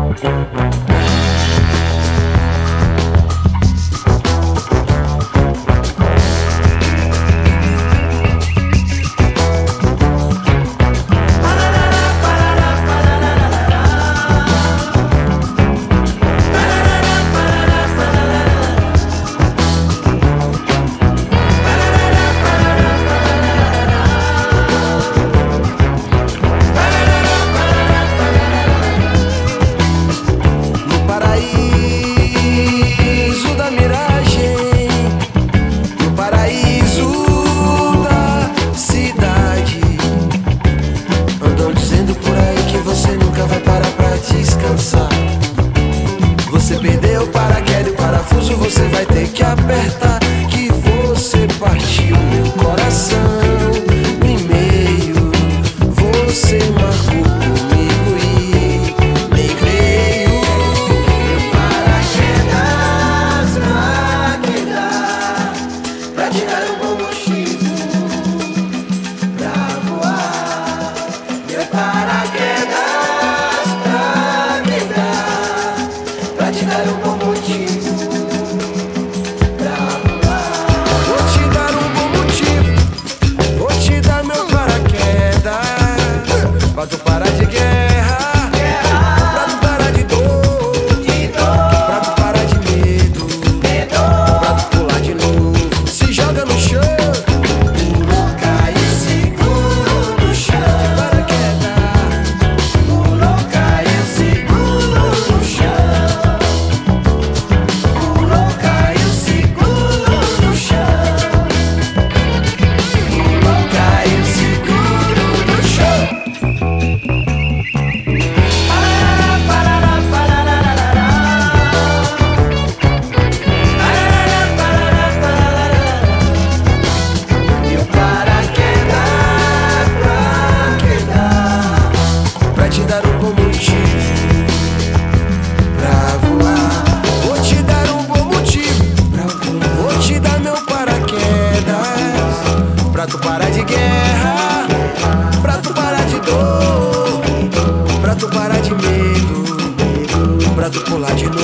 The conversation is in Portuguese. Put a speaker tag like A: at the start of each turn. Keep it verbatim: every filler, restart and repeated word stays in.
A: Você perdeu o paraquedas e o parafuso você vai ter que apertar, que você partiu meu coração no meio. Você marcou comigo e nem creio. Meu paraquedas pra quedar, pra te dar um bom motivo pra voar. Meu paraquedas te dar um bom motivo pra voar. Vou te dar um bom motivo, vou te dar meu paraquedas, pra tu parar de guerra, guerra. Pra tu parar de dor, de dor. Pra tu parar de medo, medo. Pra tu pular de novo, se joga no chão, pulou, caiu, seguro no chão. De paraquedas, pulou, caiu, seguro no chão. Te dar um bom motivo pra voar. Vou te dar um bom motivo pra voar. Vou te dar meu paraquedas, pra tu parar de guerra, pra tu parar de dor, pra tu parar de medo, pra tu pular de novo.